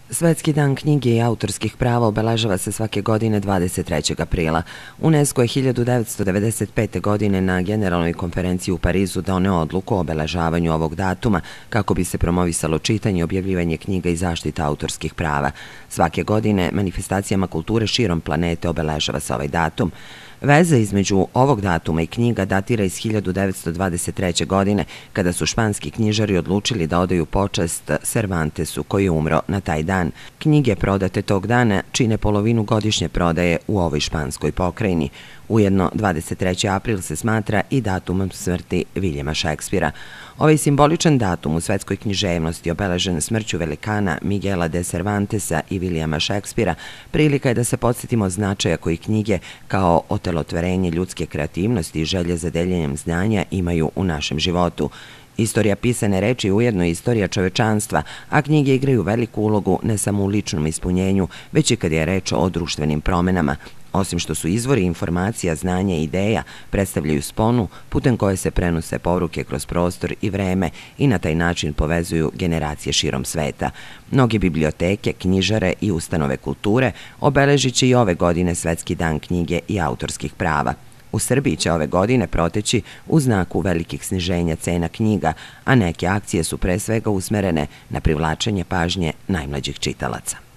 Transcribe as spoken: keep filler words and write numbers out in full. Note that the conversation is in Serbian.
Svetski dan knjige i autorskih prava obeležava se svake godine dvadeset trećeg aprila. UNESCO je hiljadu devetsto devedeset pete. godine na Generalnoj konferenciji u Parizu doneo odluku o obeležavanju ovog datuma kako bi se promovisalo čitanje, objavljivanje knjiga i zaštita autorskih prava. Svake godine manifestacijama kulture širom planete obeležava se ovaj datum. Veza između ovog datuma i knjiga datira iz hiljadu devetsto dvadeset treće. godine, kada su španski knjižari odlučili da odaju počast Cervantesu, koji je umro na taj dan. Knjige prodate tog dana čine polovinu godišnje prodaje u ovoj španskoj pokrajini. Ujedno, dvadeset treći april se smatra i datumom smrti Viljama Šekspira. Ovaj simboličan datum u svetskoj književnosti, obeležen smrću velikana Miguela de Cervantesa i Vilijama Šekspira, prilika je da se podsjetimo značaja koji knjige kao otelotvorenje ljudske kreativnosti i želje za deljenjem znanja imaju u našem životu. Istorija pisane reči je ujedno istorija čovečanstva, a knjige igraju veliku ulogu ne samo u ličnom ispunjenju, već i kad je reč o društvenim promenama. Osim što su izvori informacija, znanja i ideja, predstavljaju sponu putem koje se prenose poruke kroz prostor i vreme i na taj način povezuju generacije širom sveta. Mnoge biblioteke, knjižare i ustanove kulture obeležit će i ove godine Svetski dan knjige i autorskih prava. U Srbiji će ove godine proteći u znaku velikih sniženja cena knjiga, a neke akcije su pre svega usmerene na privlačenje pažnje najmlađih čitalaca.